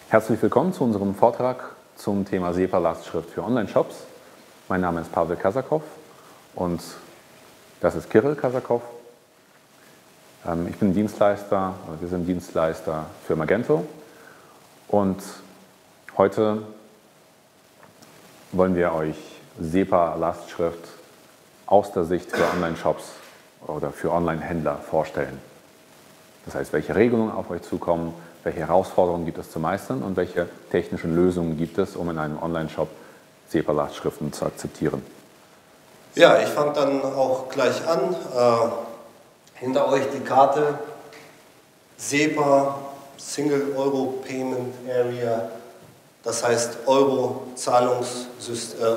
Herzlich willkommen zu unserem Vortrag zum Thema SEPA-Lastschrift für Online-Shops. Mein Name ist Pavel Kasakow und das ist Kirill Kasakow. Ich bin Dienstleister, wir sind Dienstleister für Magento und heute wollen wir euch SEPA-Lastschrift aus der Sicht für Online-Shops oder für Online-Händler vorstellen. Das heißt, welche Regelungen auf euch zukommen, welche Herausforderungen gibt es zu meistern und welche technischen Lösungen gibt es, um in einem Online-Shop SEPA-Lastschriften zu akzeptieren. Ja, ich fange dann auch gleich an. Hinter euch die Karte SEPA, Single Euro Payment Area, das heißt Euro-Zahlungssystem,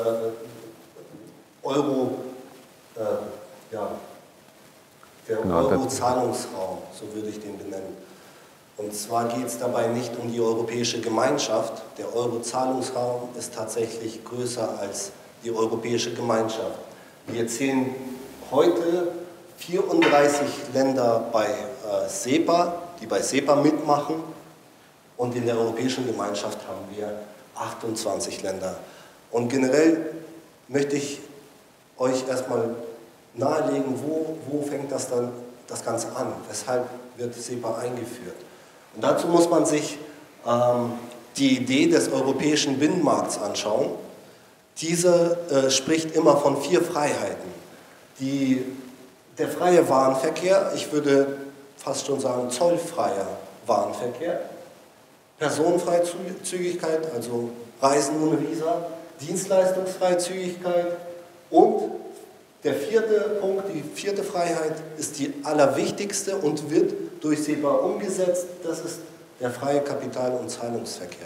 Euro-Zahlungsraum, so würde ich den benennen. Und zwar geht es dabei nicht um die europäische Gemeinschaft. Der Euro-Zahlungsraum ist tatsächlich größer als die europäische Gemeinschaft. Wir zählen heute 34 Länder bei SEPA, die bei SEPA mitmachen. Und in der europäischen Gemeinschaft haben wir 28 Länder. Und generell möchte ich euch erstmal nahelegen, wo fängt das Ganze an? Weshalb wird SEPA eingeführt? Und dazu muss man sich die Idee des europäischen Binnenmarkts anschauen. Diese spricht immer von 4 Freiheiten. Der freie Warenverkehr, ich würde fast schon sagen zollfreier Warenverkehr, Personenfreizügigkeit, also Reisen ohne Visa, Dienstleistungsfreizügigkeit und der 4. Punkt, die 4. Freiheit, ist die allerwichtigste und wird durch SEPA umgesetzt. Das ist der freie Kapital- und Zahlungsverkehr.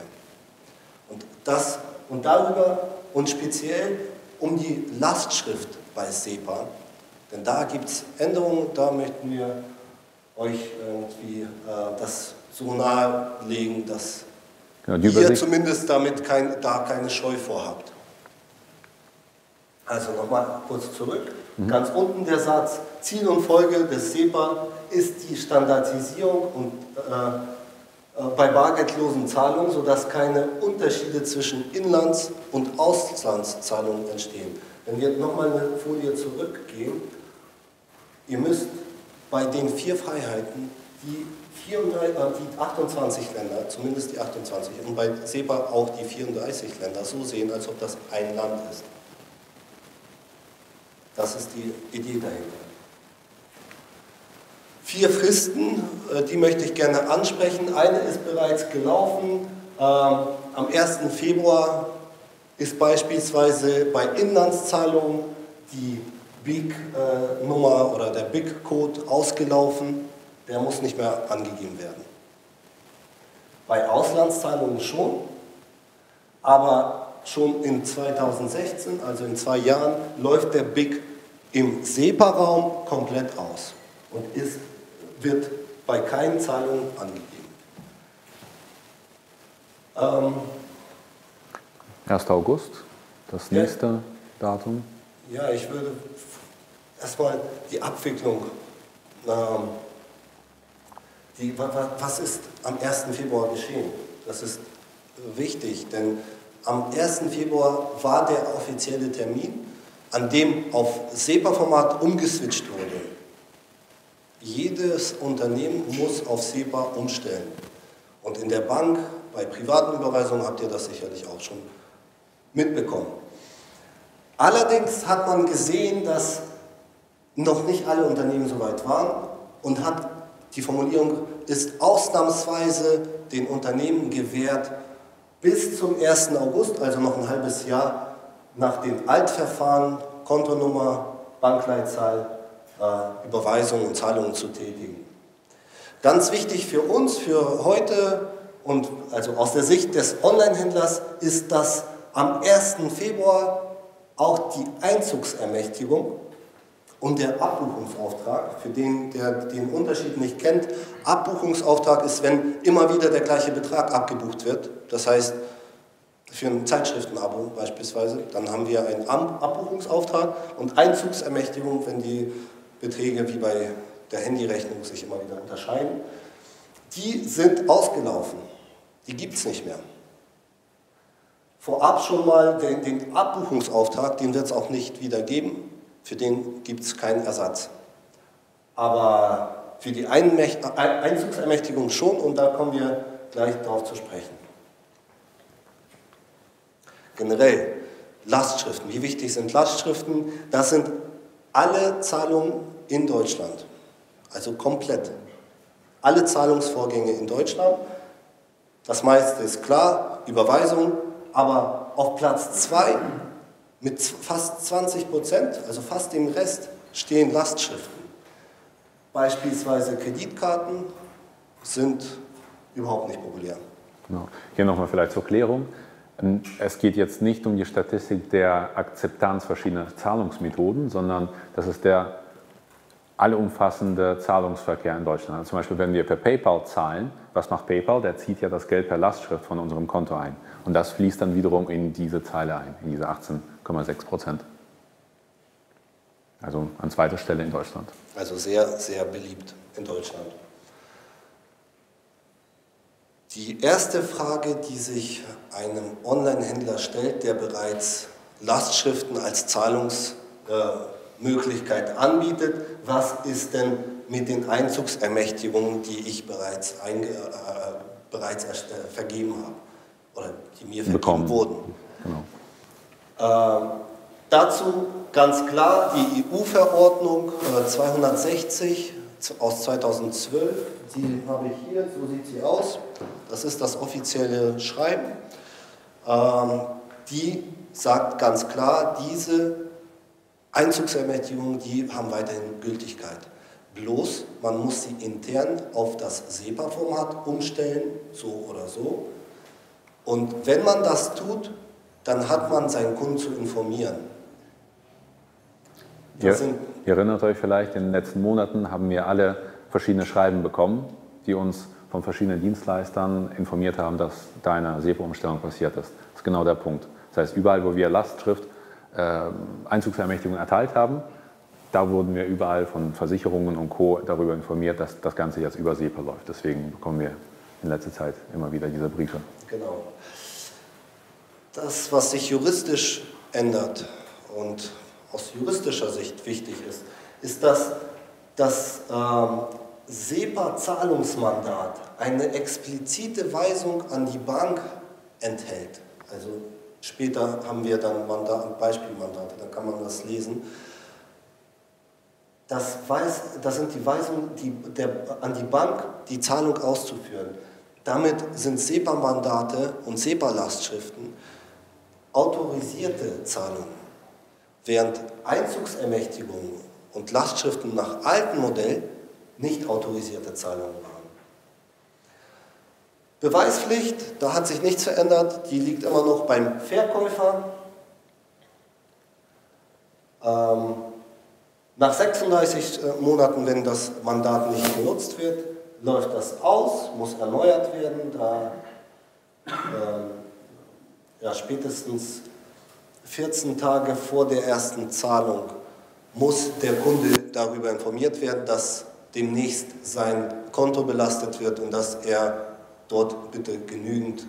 Und darüber und speziell um die Lastschrift bei SEPA, denn da gibt es Änderungen, da möchten wir euch irgendwie das so nahelegen, dass ihr zumindest damit keine Scheu vorhabt. Also nochmal kurz zurück. Ganz unten der Satz, Ziel und Folge des SEPA ist die Standardisierung und, bei bargeldlosen Zahlungen, sodass keine Unterschiede zwischen Inlands- und Auslandszahlungen entstehen. Wenn wir nochmal eine Folie zurückgehen, ihr müsst bei den 4 Freiheiten die 28 Länder, zumindest die 28, und bei SEPA auch die 34 Länder so sehen, als ob das ein Land ist. Das ist die Idee dahinter. 4 Fristen, die möchte ich gerne ansprechen. Eine ist bereits gelaufen. Am 1. Februar ist beispielsweise bei Inlandszahlungen die BIC-Nummer oder der BIC-Code ausgelaufen. Der muss nicht mehr angegeben werden. Bei Auslandszahlungen schon, aber schon in 2016, also in 2 Jahren, läuft der BIC im SEPA-Raum komplett aus und wird bei keinen Zahlungen angegeben. 1. August, das nächste Datum. Ja, ich würde erstmal die Abwicklung, was ist am 1. Februar geschehen? Das ist wichtig, denn am 1. Februar war der offizielle Termin, an dem auf SEPA-Format umgeswitcht wurde. Jedes Unternehmen muss auf SEPA umstellen. Und in der Bank, bei privaten Überweisungen habt ihr das sicherlich auch schon mitbekommen. Allerdings hat man gesehen, dass noch nicht alle Unternehmen so weit waren und hat die Formulierung ist ausnahmsweise den Unternehmen gewährt, bis zum 1. August, also noch ein halbes Jahr, nach den Altverfahren, Kontonummer, Bankleitzahl, Überweisungen und Zahlungen zu tätigen. Ganz wichtig für uns, für heute und also aus der Sicht des Online-Händlers ist, dass am 1. Februar auch die Einzugsermächtigung und der Abbuchungsauftrag, für den, der den Unterschied nicht kennt, Abbuchungsauftrag ist, wenn immer wieder der gleiche Betrag abgebucht wird. Das heißt, für ein Zeitschriftenabo beispielsweise, dann haben wir einen Abbuchungsauftrag und Einzugsermächtigung, wenn die Beträge wie bei der Handyrechnung sich immer wieder unterscheiden. Die sind ausgelaufen. die gibt es nicht mehr. Vorab schon mal den Abbuchungsauftrag, den wird es auch nicht wieder geben, für den gibt es keinen Ersatz. Aber für die Einzugsermächtigung schon, und da kommen wir gleich darauf zu sprechen. Generell, Lastschriften. Wie wichtig sind Lastschriften? Das sind alle Zahlungen in Deutschland, also komplett. Alle Zahlungsvorgänge in Deutschland. Das meiste ist klar, Überweisung, aber auf Platz 2 mit fast 20%, also fast dem Rest, stehen Lastschriften. Beispielsweise Kreditkarten sind überhaupt nicht populär. Genau. Hier nochmal vielleicht zur Klärung. Es geht jetzt nicht um die Statistik der Akzeptanz verschiedener Zahlungsmethoden, sondern das ist der allumfassende Zahlungsverkehr in Deutschland. Also zum Beispiel, wenn wir per PayPal zahlen, was macht PayPal? Der zieht ja das Geld per Lastschrift von unserem Konto ein. Und das fließt dann wiederum in diese Zeile ein, in diese 18,6%. Also an zweiter Stelle in Deutschland. Also sehr, sehr beliebt in Deutschland. Die erste Frage, die sich einem Online-Händler stellt, der bereits Lastschriften als Zahlungsmöglichkeit anbietet: Was ist denn mit den Einzugsermächtigungen, die ich bereits vergeben habe oder die mir vergeben wurden? Genau. Dazu ganz klar die EU-Verordnung 260 aus 2012, die habe ich hier, so sieht sie aus. Das ist das offizielle Schreiben. Die sagt ganz klar, diese Einzugsermächtigungen, die haben weiterhin Gültigkeit. Bloß, man muss sie intern auf das SEPA-Format umstellen, so oder so. Und wenn man das tut, dann hat man seinen Kunden zu informieren. Ihr erinnert euch vielleicht, in den letzten Monaten haben wir alle verschiedene Schreiben bekommen, die uns von verschiedenen Dienstleistern informiert haben, dass da eine SEPA-Umstellung passiert ist. Das ist genau der Punkt. Das heißt, überall, wo wir Lastschrift, Einzugsermächtigungen erteilt haben, da wurden wir überall von Versicherungen und Co. darüber informiert, dass das Ganze jetzt über SEPA läuft. Deswegen bekommen wir in letzter Zeit immer wieder diese Briefe. Genau. Das, was sich juristisch ändert und aus juristischer Sicht wichtig ist, dass das SEPA-Zahlungsmandat eine explizite Weisung an die Bank enthält. Also später haben wir dann Beispielmandate, da kann man das lesen. Das sind die Weisungen an die Bank, die Zahlung auszuführen. Damit sind SEPA-Mandate und SEPA-Lastschriften autorisierte Zahlungen, während Einzugsermächtigungen und Lastschriften nach altem Modell nicht autorisierte Zahlungen waren. Beweispflicht, da hat sich nichts verändert, die liegt immer noch beim Verkäufer. Nach 36 Monaten, wenn das Mandat nicht genutzt wird, läuft das aus, muss erneuert werden, da spätestens 14 Tage vor der ersten Zahlung muss der Kunde darüber informiert werden, dass demnächst sein Konto belastet wird und dass er dort bitte genügend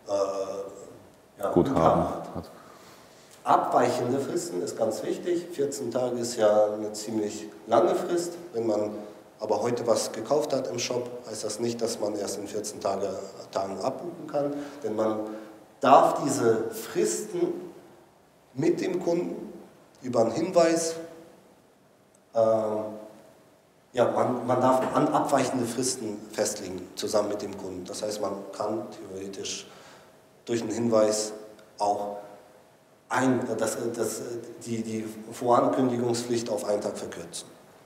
Guthaben hat. Abweichende Fristen ist ganz wichtig. 14 Tage ist ja eine ziemlich lange Frist. Wenn man aber heute was gekauft hat im Shop, heißt das nicht, dass man erst in 14 Tagen abbuchen kann. Denn man darf diese Fristen mit dem Kunden über einen Hinweis, man darf abweichende Fristen festlegen, zusammen mit dem Kunden. Das heißt, man kann theoretisch durch einen Hinweis auch die Vorankündigungspflicht auf einen Tag verkürzen.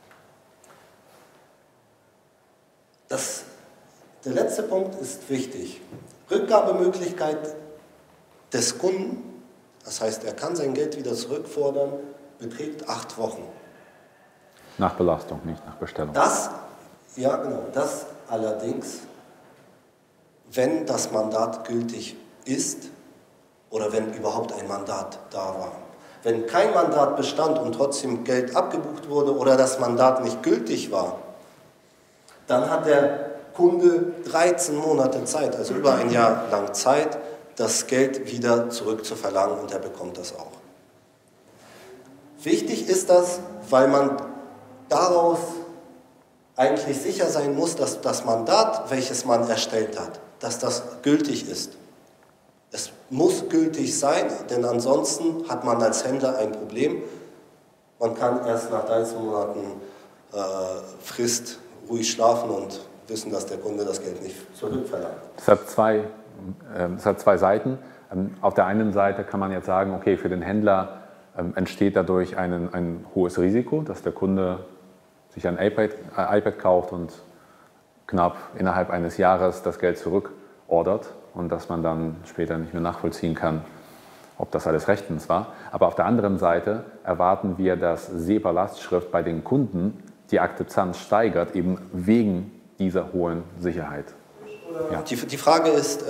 Der letzte Punkt ist wichtig. Rückgabemöglichkeit des Kunden, das heißt, er kann sein Geld wieder zurückfordern, beträgt 8 Wochen. Nach Belastung, nicht nach Bestellung. Das allerdings, wenn das Mandat gültig ist oder wenn überhaupt ein Mandat da war. Wenn kein Mandat bestand und trotzdem Geld abgebucht wurde oder das Mandat nicht gültig war, dann hat der Kunde 13 Monate Zeit, also über ein Jahr lang Zeit, das Geld wieder zurückzuverlangen, und er bekommt das auch. Wichtig ist das, weil man daraus eigentlich sicher sein muss, dass das Mandat, welches man erstellt hat, dass das gültig ist. Es muss gültig sein, denn ansonsten hat man als Händler ein Problem. Man kann erst nach 13 Monaten Frist ruhig schlafen und wissen, dass der Kunde das Geld nicht zurückverlangt. Es hat zwei Seiten. Auf der einen Seite kann man jetzt sagen, okay, für den Händler entsteht dadurch ein hohes Risiko, dass der Kunde sich ein iPad kauft und knapp innerhalb eines Jahres das Geld zurückordert und dass man dann später nicht mehr nachvollziehen kann, ob das alles rechtens war. Aber auf der anderen Seite erwarten wir, dass SEPA-Lastschrift bei den Kunden die Akzeptanz steigert, eben wegen dieser hohen Sicherheit. Ja. Die Frage ist,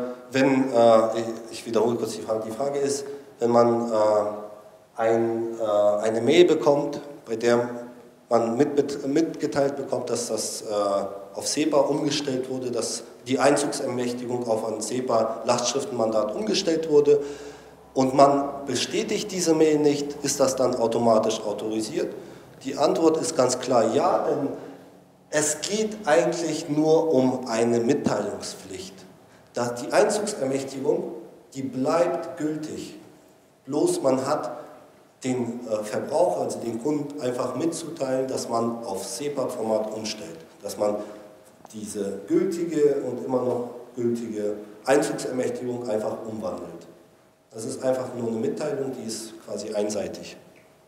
ich wiederhole kurz die Frage ist, wenn man eine Mail bekommt, bei der man mitgeteilt bekommt, dass das auf SEPA umgestellt wurde, dass die Einzugsermächtigung auf ein SEPA-Lastschriftenmandat umgestellt wurde und man bestätigt diese Mail nicht, ist das dann automatisch autorisiert? Die Antwort ist ganz klar ja, denn es geht eigentlich nur um eine Mitteilungspflicht. Die Einzugsermächtigung, die bleibt gültig. Bloß man hat den Verbraucher, also den Kunden, einfach mitzuteilen, dass man auf SEPA-Format umstellt. Dass man diese gültige und immer noch gültige Einzugsermächtigung einfach umwandelt. Das ist einfach nur eine Mitteilung, die ist quasi einseitig.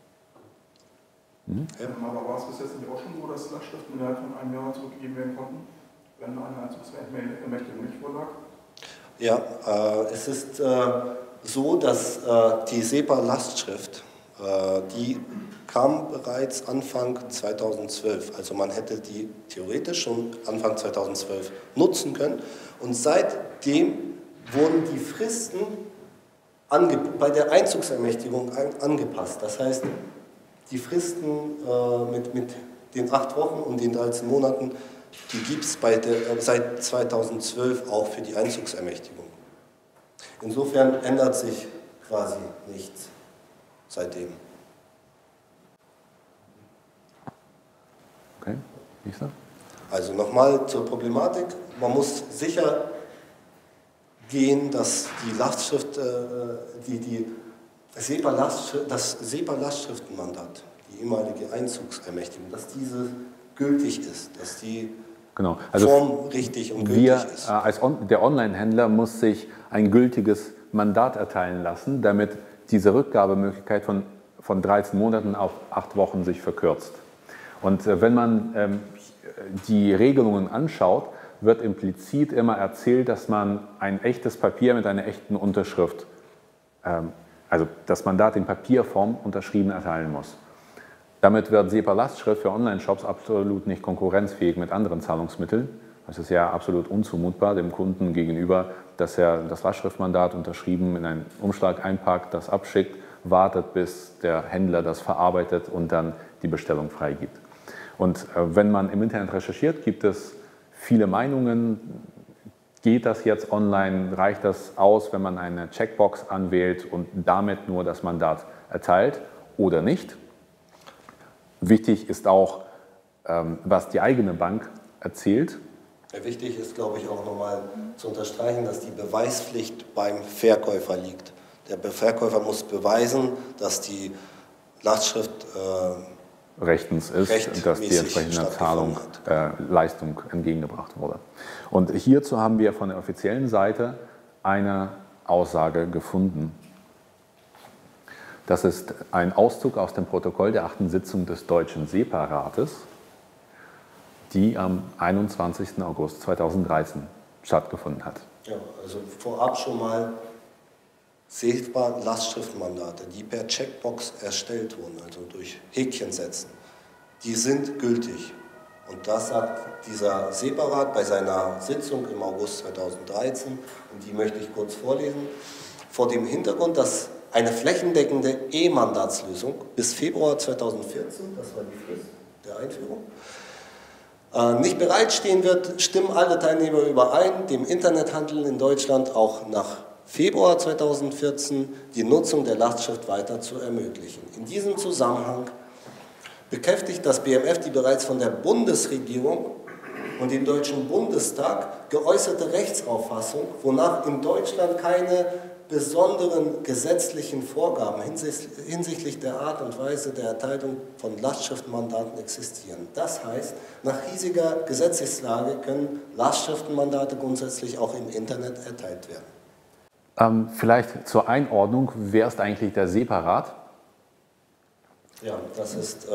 Ja. Aber war es bis jetzt nicht auch schon so, dass Lastschriften innerhalb von einem Jahr zurückgegeben werden konnten, wenn eine Einzugsermächtigung nicht vorlag? Ja, es ist so, dass die SEPA-Lastschrift, die kam bereits Anfang 2012. Also man hätte die theoretisch schon Anfang 2012 nutzen können. Und seitdem wurden die Fristen bei der Einzugsermächtigung angepasst. Das heißt, die Fristen mit den 8 Wochen und den 13 Monaten, die gibt es seit 2012 auch für die Einzugsermächtigung. Insofern ändert sich quasi nichts seitdem. Okay, nächster. Also nochmal zur Problematik. Man muss sicher gehen, dass die Lastschrift, das SEPA-Lastschriftenmandat, die ehemalige Einzugsermächtigung, dass diese gültig ist, dass die Form richtig und gültig ist. Der Online-Händler muss sich ein gültiges Mandat erteilen lassen, damit diese Rückgabemöglichkeit von 13 Monaten auf 8 Wochen sich verkürzt. Und wenn man die Regelungen anschaut, wird implizit immer erzählt, dass man ein echtes Papier mit einer echten Unterschrift, also das Mandat in Papierform unterschrieben erteilen muss. Damit wird SEPA-Lastschrift für Online-Shops absolut nicht konkurrenzfähig mit anderen Zahlungsmitteln. Es ist ja absolut unzumutbar dem Kunden gegenüber, dass er das Lastschriftmandat unterschrieben in einen Umschlag einpackt, das abschickt, wartet, bis der Händler das verarbeitet und dann die Bestellung freigibt. Und wenn man im Internet recherchiert, gibt es viele Meinungen. Geht das jetzt online? Reicht das aus, wenn man eine Checkbox anwählt und damit nur das Mandat erteilt oder nicht? Wichtig ist auch, was die eigene Bank erzählt. Wichtig ist, glaube ich, auch nochmal zu unterstreichen, dass die Beweispflicht beim Verkäufer liegt. Der Verkäufer muss beweisen, dass die Lastschrift rechtens ist und dass die entsprechende Leistung entgegengebracht wurde. Und hierzu haben wir von der offiziellen Seite eine Aussage gefunden. Das ist ein Auszug aus dem Protokoll der 8. Sitzung des Deutschen SEPA-Rates, die am 21. August 2013 stattgefunden hat. Ja, also vorab schon mal SEPA-Lastschriftmandate, die per Checkbox erstellt wurden, also durch Häkchen setzen, die sind gültig. Und das sagt dieser SEPA-Rat bei seiner Sitzung im August 2013, und die möchte ich kurz vorlesen, vor dem Hintergrund, dass eine flächendeckende E-Mandatslösung bis Februar 2014, das war die Frist der Einführung, nicht bereitstehen wird, stimmen alle Teilnehmer überein, dem Internethandel in Deutschland auch nach Februar 2014 die Nutzung der Lastschrift weiter zu ermöglichen. In diesem Zusammenhang bekräftigt das BMF die bereits von der Bundesregierung und dem Deutschen Bundestag geäußerte Rechtsauffassung, wonach in Deutschland keine besonderen gesetzlichen Vorgaben hinsichtlich der Art und Weise der Erteilung von Lastschriftenmandaten existieren. Das heißt, nach hiesiger Gesetzeslage können Lastschriftenmandate grundsätzlich auch im Internet erteilt werden. Vielleicht zur Einordnung, wer ist eigentlich der SEPA-Rat? Ja, das ist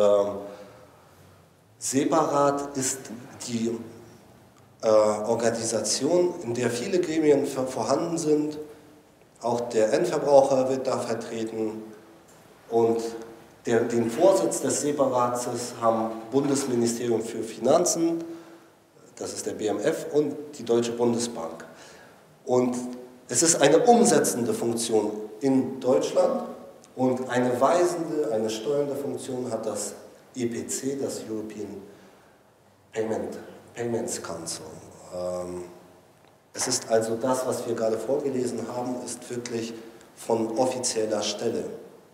SEPA-Rat ist die Organisation, in der viele Gremien vorhanden sind. Auch der Endverbraucher wird da vertreten und den Vorsitz des SEPA-Rates haben Bundesministerium für Finanzen, das ist der BMF, und die Deutsche Bundesbank. Und es ist eine umsetzende Funktion in Deutschland und eine weisende, eine steuernde Funktion hat das EPC, das European Payments Council. Es ist also das, was wir gerade vorgelesen haben, ist wirklich von offizieller Stelle.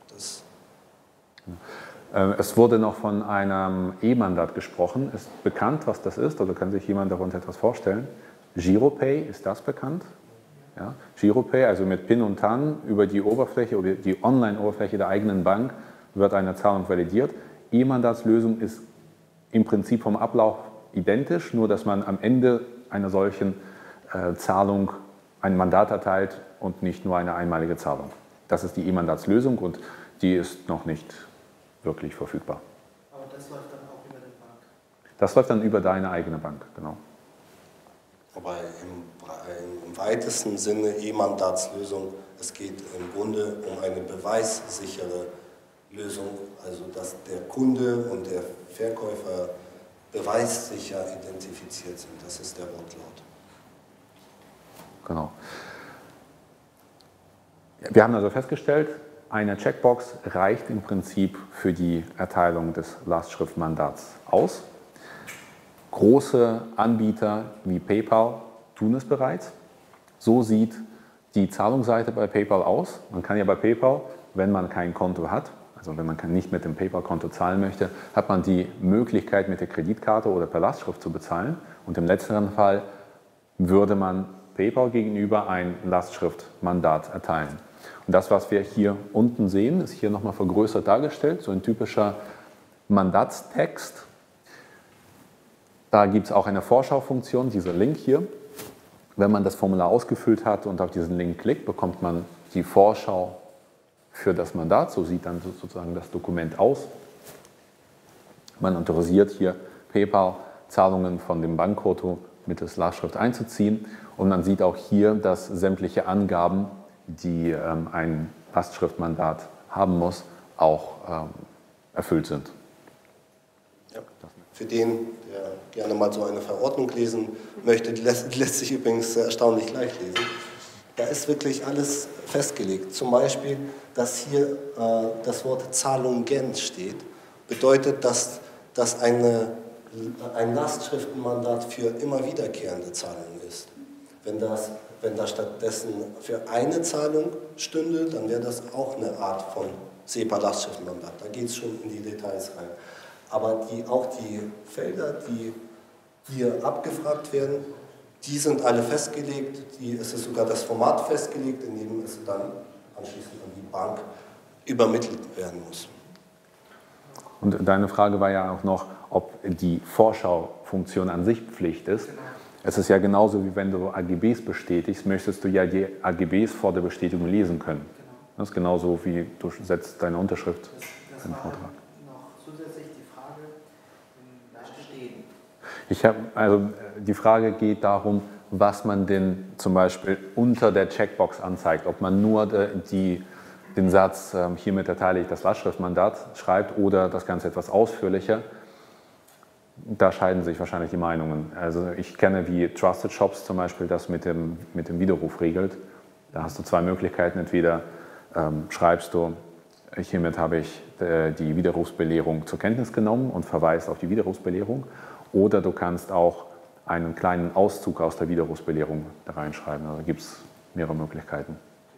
Es wurde noch von einem E-Mandat gesprochen. Ist bekannt, was das ist? Oder kann sich jemand darunter etwas vorstellen? Giropay, ist das bekannt? Ja? Giropay, also mit PIN und TAN über die Oberfläche oder die Online-Oberfläche der eigenen Bank wird eine Zahlung validiert. E-Mandatslösung ist im Prinzip vom Ablauf identisch, nur dass man am Ende einer solchen Zahlung ein Mandat erteilt und nicht nur eine einmalige Zahlung. Das ist die E-Mandatslösung und die ist noch nicht wirklich verfügbar. Aber das läuft dann auch über die Bank? Das läuft dann über deine eigene Bank, genau. Wobei im weitesten Sinne E-Mandatslösung, es geht im Grunde um eine beweissichere Lösung, also dass der Kunde und der Verkäufer beweissicher identifiziert sind. Das ist der Wortlaut. Genau. Wir haben also festgestellt, eine Checkbox reicht im Prinzip für die Erteilung des Lastschriftmandats aus. Große Anbieter wie PayPal tun es bereits. So sieht die Zahlungsseite bei PayPal aus. Man kann ja bei PayPal, wenn man kein Konto hat, also wenn man nicht mit dem PayPal-Konto zahlen möchte, hat man die Möglichkeit, mit der Kreditkarte oder per Lastschrift zu bezahlen. Und im letzteren Fall würde man PayPal gegenüber ein Lastschriftmandat erteilen. Und das, was wir hier unten sehen, ist hier nochmal vergrößert dargestellt, so ein typischer Mandatstext. Da gibt es auch eine Vorschaufunktion, dieser Link hier. Wenn man das Formular ausgefüllt hat und auf diesen Link klickt, bekommt man die Vorschau für das Mandat. So sieht dann sozusagen das Dokument aus. Man autorisiert hier PayPal Zahlungen von dem Bankkonto mittels Lastschrift einzuziehen. Und man sieht auch hier, dass sämtliche Angaben, die ein Lastschriftmandat haben muss, auch erfüllt sind. Ja. Für den, der gerne mal so eine Verordnung lesen möchte, die lässt sich übrigens erstaunlich leicht lesen. Da ist wirklich alles festgelegt. Zum Beispiel, dass hier das Wort Zahlungen steht, bedeutet, dass ein Lastschriftenmandat für immer wiederkehrende Zahlungen ist. Wenn da stattdessen für eine Zahlung stünde, dann wäre das auch eine Art von SEPA-Lastschriftenmandat. Da geht es schon in die Details rein. Aber auch die Felder, die hier abgefragt werden, die sind alle festgelegt. Es ist sogar das Format festgelegt, in dem es dann anschließend an die Bank übermittelt werden muss. Und deine Frage war ja auch noch, ob die Vorschaufunktion an sich Pflicht ist. Genau. Es ist ja genauso, wie wenn du AGBs bestätigst, möchtest du ja die AGBs vor der Bestätigung lesen können. Genau. Das ist genauso, wie du setzt deine Unterschrift im Vortrag. Noch zusätzlich die Frage, da stehen. Also die Frage geht darum, was man denn zum Beispiel unter der Checkbox anzeigt. Ob man nur den Satz, hiermit erteile ich das Lastschriftmandat, schreibt oder das Ganze etwas ausführlicher. Da scheiden sich wahrscheinlich die Meinungen. Also ich kenne, wie Trusted Shops zum Beispiel das mit dem Widerruf regelt. Da hast du zwei Möglichkeiten. Entweder schreibst du, hiermit habe ich die Widerrufsbelehrung zur Kenntnis genommen und verweist auf die Widerrufsbelehrung. Oder du kannst auch einen kleinen Auszug aus der Widerrufsbelehrung da reinschreiben. Also gibt es mehrere Möglichkeiten.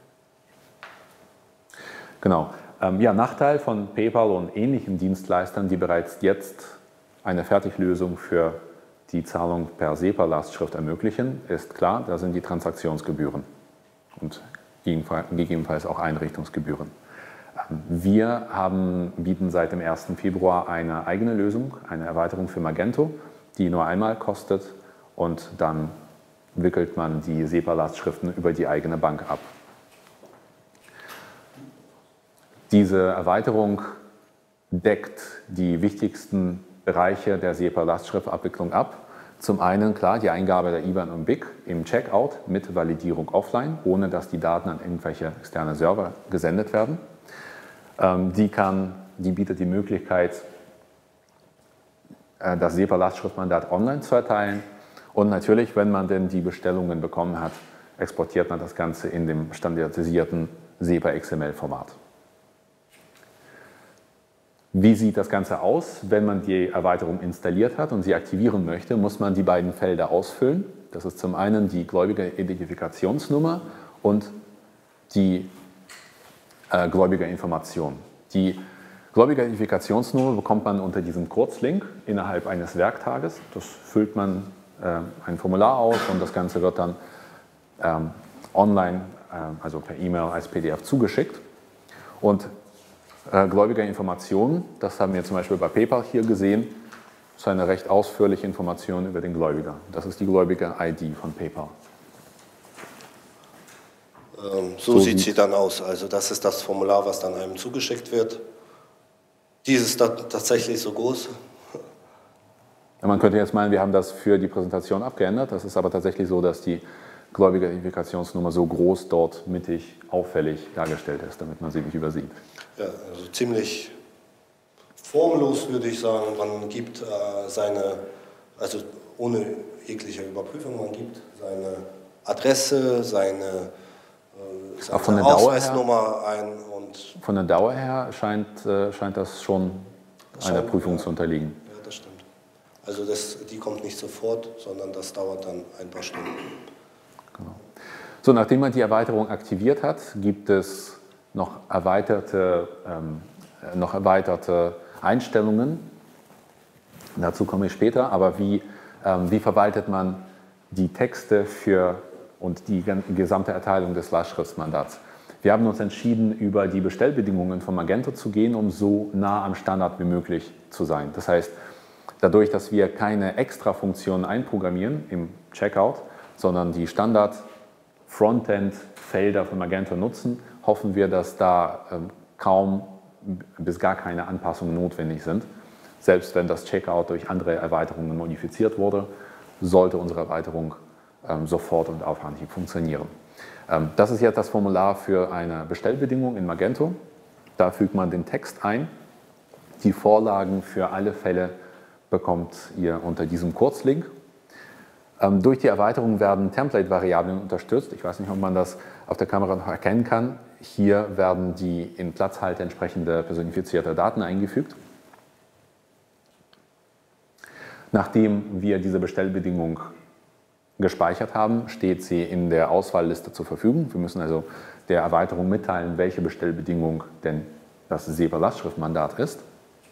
Genau. Ja, Nachteil von PayPal und ähnlichen Dienstleistern, die bereits jetzt eine Fertiglösung für die Zahlung per SEPA-Lastschrift ermöglichen, ist klar, da sind die Transaktionsgebühren und gegebenenfalls auch Einrichtungsgebühren. Wir bieten seit dem 1. Februar eine eigene Lösung, eine Erweiterung für Magento, die nur einmal kostet und dann wickelt man die SEPA-Lastschriften über die eigene Bank ab. Diese Erweiterung deckt die wichtigsten Bereiche der SEPA-Lastschriftabwicklung ab. Zum einen, klar, die Eingabe der IBAN und BIC im Checkout mit Validierung offline, ohne dass die Daten an irgendwelche externe Server gesendet werden. Die bietet die Möglichkeit, das SEPA-Lastschriftmandat online zu erteilen. Und natürlich, wenn man denn die Bestellungen bekommen hat, exportiert man das Ganze in dem standardisierten SEPA-XML-Format. Wie sieht das Ganze aus? Wenn man die Erweiterung installiert hat und sie aktivieren möchte, muss man die beiden Felder ausfüllen. Das ist zum einen die Gläubigeridentifikationsnummer und die Gläubigerinformation. Die Gläubigeridentifikationsnummer bekommt man unter diesem Kurzlink innerhalb eines Werktages. Das füllt man ein Formular aus und das Ganze wird dann online, also per E-Mail als PDF zugeschickt. Und Gläubigerinformationen, das haben wir zum Beispiel bei PayPal hier gesehen, ist eine recht ausführliche Information über den Gläubiger. Das ist die Gläubiger-ID von PayPal. So sieht sie dann aus. Also das ist das Formular, was dann einem zugeschickt wird. Dies ist tatsächlich so groß. Ja, man könnte jetzt meinen, wir haben das für die Präsentation abgeändert. Das ist aber tatsächlich so, dass die Gläubigeridentifikationsnummer so groß dort mittig auffällig dargestellt ist, damit man sie nicht übersieht. Ja, also ziemlich formlos würde ich sagen. Man gibt also ohne jegliche Überprüfung, man gibt seine Adresse, seine Ausweisnummer ein. Und von der Dauer her scheint das schon einer Prüfung zu unterliegen. Ja, das stimmt. Also die kommt nicht sofort, sondern das dauert dann ein paar Stunden. Genau. So, nachdem man die Erweiterung aktiviert hat, gibt es noch erweiterte Einstellungen. Dazu komme ich später. Aber wie verwaltet man die Texte und die gesamte Erteilung des Lastschriftmandats? Wir haben uns entschieden, über die Bestellbedingungen von Magento zu gehen, um so nah am Standard wie möglich zu sein. Das heißt, dadurch, dass wir keine Extra-Funktionen einprogrammieren im Checkout, sondern die Standard-Frontend-Felder von Magento nutzen, hoffen wir, dass da kaum bis gar keine Anpassungen notwendig sind. Selbst wenn das Checkout durch andere Erweiterungen modifiziert wurde, sollte unsere Erweiterung sofort und auf Anhieb funktionieren. Das ist jetzt das Formular für eine Bestellbedingung in Magento. Da fügt man den Text ein. Die Vorlagen für alle Fälle bekommt ihr unter diesem Kurzlink. Durch die Erweiterung werden Template-Variablen unterstützt. Ich weiß nicht, ob man das auf der Kamera noch erkennen kann. Hier werden die in Platzhalter entsprechende personifizierte Daten eingefügt. Nachdem wir diese Bestellbedingung gespeichert haben, steht sie in der Auswahlliste zur Verfügung. Wir müssen also der Erweiterung mitteilen, welche Bestellbedingung denn das SEPA-Lastschriftmandat ist.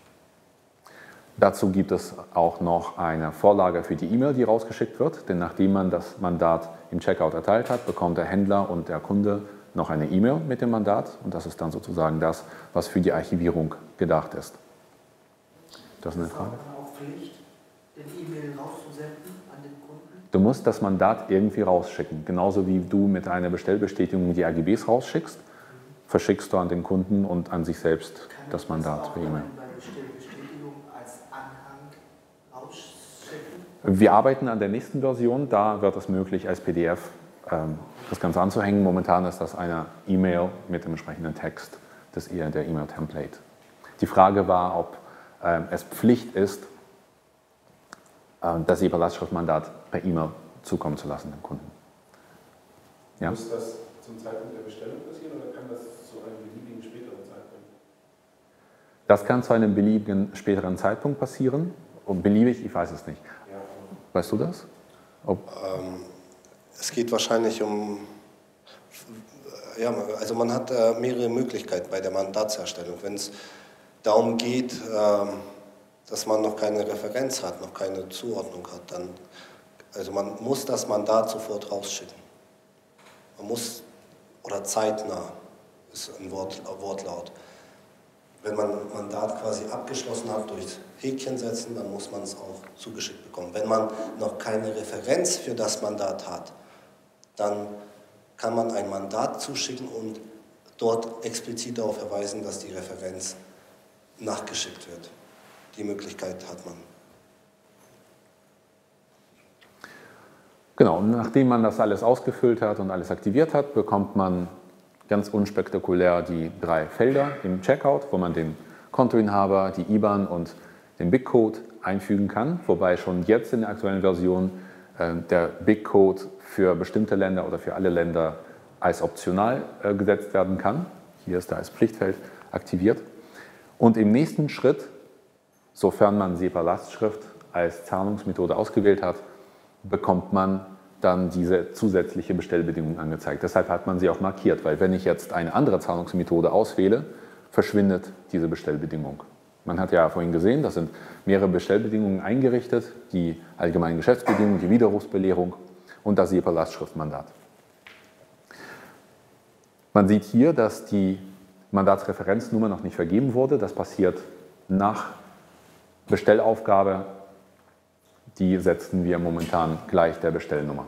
Dazu gibt es auch noch eine Vorlage für die E-Mail, die rausgeschickt wird, denn nachdem man das Mandat im Checkout erteilt hat, bekommt der Händler und der Kunde noch eine E-Mail mit dem Mandat und das ist dann sozusagen das, was für die Archivierung gedacht ist. Das ist eine Frage. Auch Pflicht, den E-Mail rauszusenden an den Kunden? Du musst das Mandat irgendwie rausschicken, genauso wie du mit einer Bestellbestätigung die AGBs rausschickst, verschickst du an den Kunden und an sich selbst das Mandat per E-Mail. Wir arbeiten an der nächsten Version, da wird es möglich, als PDF das Ganze anzuhängen. Momentan ist das eine E-Mail mit dem entsprechenden Text, das ist eher der E-Mail-Template. Die Frage war, ob es Pflicht ist, das SEPA-Lastschriftmandat per E-Mail zukommen zu lassen dem Kunden. Ja? Muss das zum Zeitpunkt der Bestellung passieren oder kann das zu einem beliebigen späteren Zeitpunkt? Das kann zu einem beliebigen späteren Zeitpunkt passieren. beliebig, ich weiß es nicht. Weißt du das? Es geht wahrscheinlich um, ja, also man hat mehrere Möglichkeiten bei der Mandatserstellung. Wenn es darum geht, dass man noch keine Referenz hat, noch keine Zuordnung hat, dann, also man muss das Mandat sofort rausschicken. Man muss, oder zeitnah ist ein Wortlaut. Wenn man ein Mandat quasi abgeschlossen hat durch Häkchen setzen, dann muss man es auch zugeschickt bekommen. Wenn man noch keine Referenz für das Mandat hat, dann kann man ein Mandat zuschicken und dort explizit darauf verweisen, dass die Referenz nachgeschickt wird. Die Möglichkeit hat man. Genau, und nachdem man das alles ausgefüllt hat und alles aktiviert hat, bekommt man ganz unspektakulär die 3 Felder im Checkout, wo man den Kontoinhaber, die IBAN und den BIC-Code einfügen kann, wobei schon jetzt in der aktuellen Version der BIC-Code für bestimmte Länder oder für alle Länder als optional gesetzt werden kann. Hier ist er als Pflichtfeld aktiviert. Und im nächsten Schritt, sofern man SEPA-Lastschrift als Zahlungsmethode ausgewählt hat, bekommt man dann diese zusätzliche Bestellbedingung angezeigt. Deshalb hat man sie auch markiert, weil wenn ich jetzt eine andere Zahlungsmethode auswähle, verschwindet diese Bestellbedingung. Man hat ja vorhin gesehen, das sind mehrere Bestellbedingungen eingerichtet, die allgemeinen Geschäftsbedingungen, die Widerrufsbelehrung und das SEPA-Lastschriftmandat. Man sieht hier, dass die Mandatsreferenznummer noch nicht vergeben wurde. Das passiert nach Bestellaufgabe. Die setzen wir momentan gleich der Bestellnummer.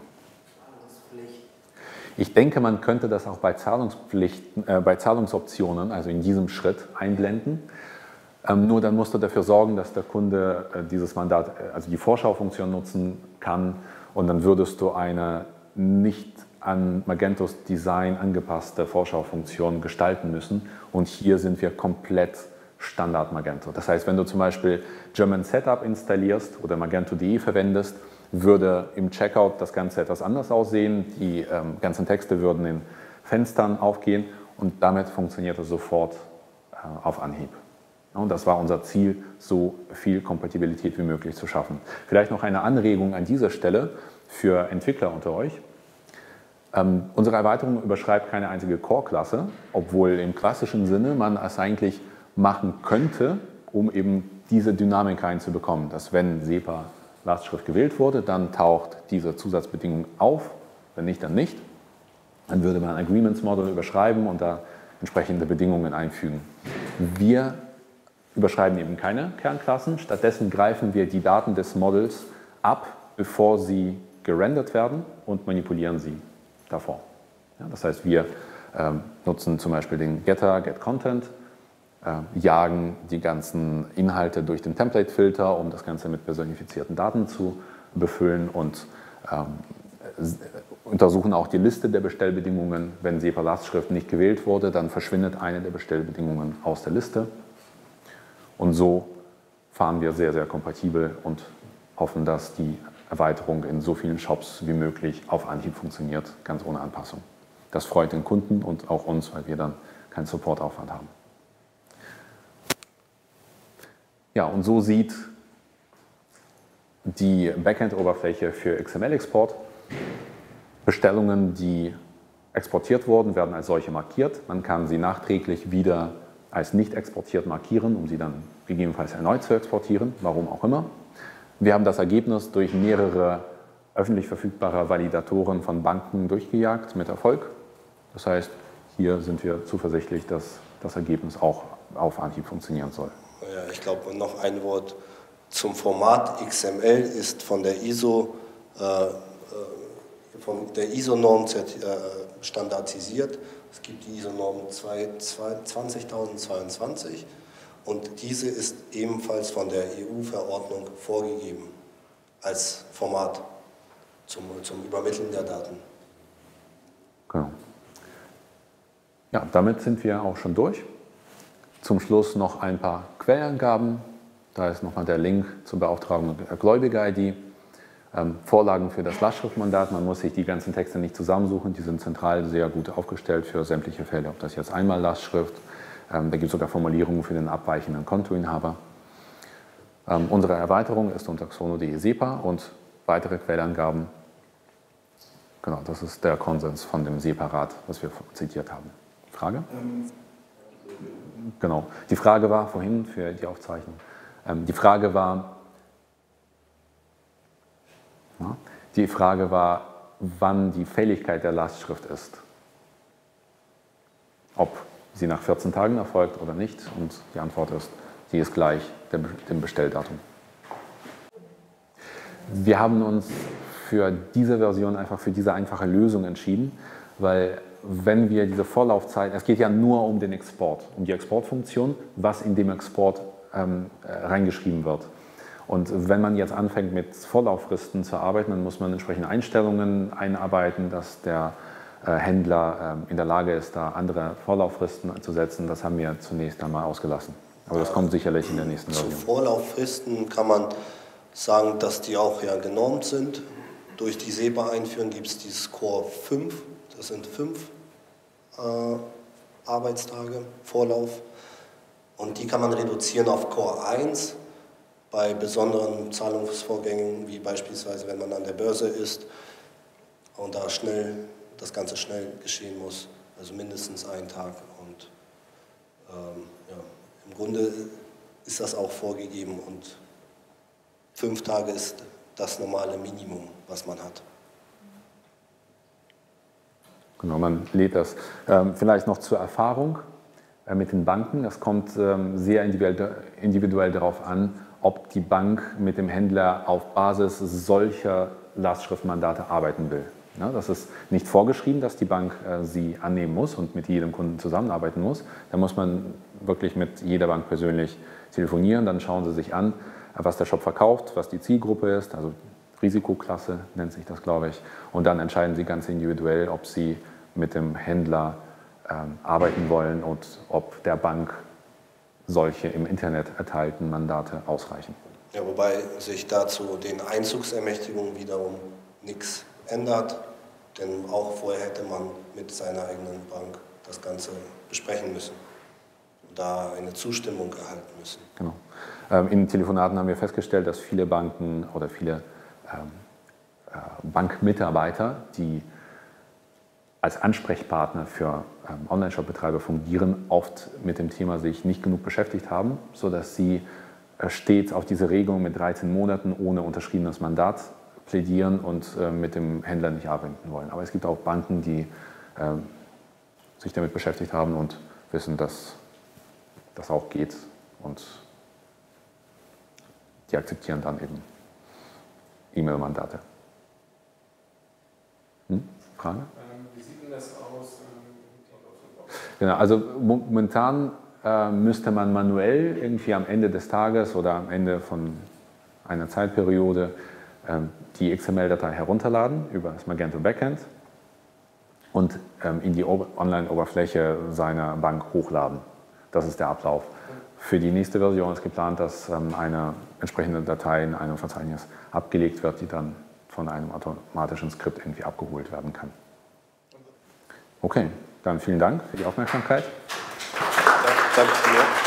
Ich denke, man könnte das auch bei Zahlungsoptionen, also in diesem Schritt, einblenden. Nur dann musst du dafür sorgen, dass der Kunde dieses Mandat, also die Vorschaufunktion nutzen kann, und dann würdest du eine nicht an Magentos Design angepasste Vorschaufunktion gestalten müssen. Und hier sind wir komplett Standard Magento. Das heißt, wenn du zum Beispiel German Setup installierst oder Magento.de verwendest, würde im Checkout das Ganze etwas anders aussehen. Die ganzen Texte würden in Fenstern aufgehen und damit funktioniert es sofort auf Anhieb. Und das war unser Ziel, so viel Kompatibilität wie möglich zu schaffen. Vielleicht noch eine Anregung an dieser Stelle für Entwickler unter euch. Unsere Erweiterung überschreibt keine einzige Core-Klasse, obwohl im klassischen Sinne man es eigentlich machen könnte, um eben diese Dynamik reinzubekommen, dass wenn SEPA-Lastschrift gewählt wurde, dann taucht diese Zusatzbedingung auf, wenn nicht, dann nicht. Dann würde man Agreements-Model überschreiben und da entsprechende Bedingungen einfügen. Wir überschreiben eben keine Kernklassen, stattdessen greifen wir die Daten des Models ab, bevor sie gerendert werden und manipulieren sie davor. Ja, das heißt, wir nutzen zum Beispiel den Getter, GetContent, jagen die ganzen Inhalte durch den Template-Filter, um das Ganze mit personifizierten Daten zu befüllen und untersuchen auch die Liste der Bestellbedingungen. Wenn SEPA-Lastschrift nicht gewählt wurde, dann verschwindet eine der Bestellbedingungen aus der Liste. Und so fahren wir sehr, sehr kompatibel und hoffen, dass die Erweiterung in so vielen Shops wie möglich auf Anhieb funktioniert, ganz ohne Anpassung. Das freut den Kunden und auch uns, weil wir dann keinen Supportaufwand haben. Ja, und so sieht die Backend-Oberfläche für XML-Export. Bestellungen, die exportiert wurden, werden als solche markiert. Man kann sie nachträglich wieder als nicht exportiert markieren, um sie dann gegebenenfalls erneut zu exportieren, warum auch immer. Wir haben das Ergebnis durch mehrere öffentlich verfügbare Validatoren von Banken durchgejagt mit Erfolg. Das heißt, hier sind wir zuversichtlich, dass das Ergebnis auch auf Anhieb funktionieren soll. Ja, ich glaube, noch ein Wort zum Format XML ist von der ISO-Norm standardisiert. Es gibt die ISO-Norm 20022 und diese ist ebenfalls von der EU-Verordnung vorgegeben als Format zum Übermitteln der Daten. Genau. Ja, damit sind wir auch schon durch. Zum Schluss noch ein paar Quellenangaben. Da ist nochmal der Link zur Beauftragung der Gläubiger-ID. Vorlagen für das Lastschriftmandat. Man muss sich die ganzen Texte nicht zusammensuchen. Die sind zentral sehr gut aufgestellt für sämtliche Fälle. Ob das jetzt einmal Lastschrift, da gibt es sogar Formulierungen für den abweichenden Kontoinhaber. Unsere Erweiterung ist unter xono.de SEPA und weitere Quellangaben. Genau, das ist der Konsens von dem SEPA-Rat, was wir zitiert haben. Frage? Genau. Die Frage war vorhin für die Aufzeichnung. Die Frage war, wann die Fälligkeit der Lastschrift ist. Ob sie nach 14 Tagen erfolgt oder nicht. Und die Antwort ist, sie ist gleich dem Bestelldatum. Wir haben uns für diese Version einfach für diese einfache Lösung entschieden, weil wenn wir diese Vorlaufzeit, es geht ja nur um den Export, um die Exportfunktion, was in dem Export reingeschrieben wird. Und wenn man jetzt anfängt mit Vorlauffristen zu arbeiten, dann muss man entsprechende Einstellungen einarbeiten, dass der Händler in der Lage ist, da andere Vorlauffristen zu setzen. Das haben wir zunächst einmal ausgelassen. Aber das kommt sicherlich in der nächsten Version. Zu Vorlauffristen kann man sagen, dass die auch ja genormt sind. Durch die SEPA-Einführung gibt es dieses Core 5, das sind 5 Arbeitstage Vorlauf. Und die kann man reduzieren auf Core 1 bei besonderen Zahlungsvorgängen, wie beispielsweise, wenn man an der Börse ist und da das Ganze schnell geschehen muss, also mindestens einen Tag. Und ja, im Grunde ist das auch vorgegeben und 5 Tage ist das normale Minimum, was man hat. Genau, man lädt das. Vielleicht noch zur Erfahrung mit den Banken. Das kommt sehr individuell darauf an, ob die Bank mit dem Händler auf Basis solcher Lastschriftmandate arbeiten will. Ja, das ist nicht vorgeschrieben, dass die Bank sie annehmen muss und mit jedem Kunden zusammenarbeiten muss. Da muss man wirklich mit jeder Bank persönlich telefonieren. Dann schauen sie sich an, was der Shop verkauft, was die Zielgruppe ist, also Risikoklasse nennt sich das, glaube ich. Und dann entscheiden sie ganz individuell, ob sie mit dem Händler arbeiten wollen und ob der Bank solche im Internet erteilten Mandate ausreichen. Ja, wobei sich dazu den Einzugsermächtigungen wiederum nichts ändert, denn auch vorher hätte man mit seiner eigenen Bank das Ganze besprechen müssen und da eine Zustimmung erhalten müssen. Genau. In Telefonaten haben wir festgestellt, dass viele Banken oder viele Bankmitarbeiter, die als Ansprechpartner für Online-Shop-Betreiber fungieren, oft mit dem Thema sich nicht genug beschäftigt haben, sodass sie stets auf diese Regelung mit 13 Monaten ohne unterschriebenes Mandat plädieren und mit dem Händler nicht arbeiten wollen. Aber es gibt auch Banken, die sich damit beschäftigt haben und wissen, dass das auch geht und die akzeptieren dann eben E-Mail-Mandate. Frage? Wie sieht denn das aus? Genau, also momentan müsste man manuell irgendwie am Ende des Tages oder am Ende von einer Zeitperiode die XML-Datei herunterladen über das Magento Backend und in die Online-Oberfläche seiner Bank hochladen. Das ist der Ablauf. Für die nächste Version ist geplant, dass eine entsprechende Datei in einem Verzeichnis abgelegt wird, die dann von einem automatischen Skript irgendwie abgeholt werden kann. Okay, dann vielen Dank für die Aufmerksamkeit. Ja, danke.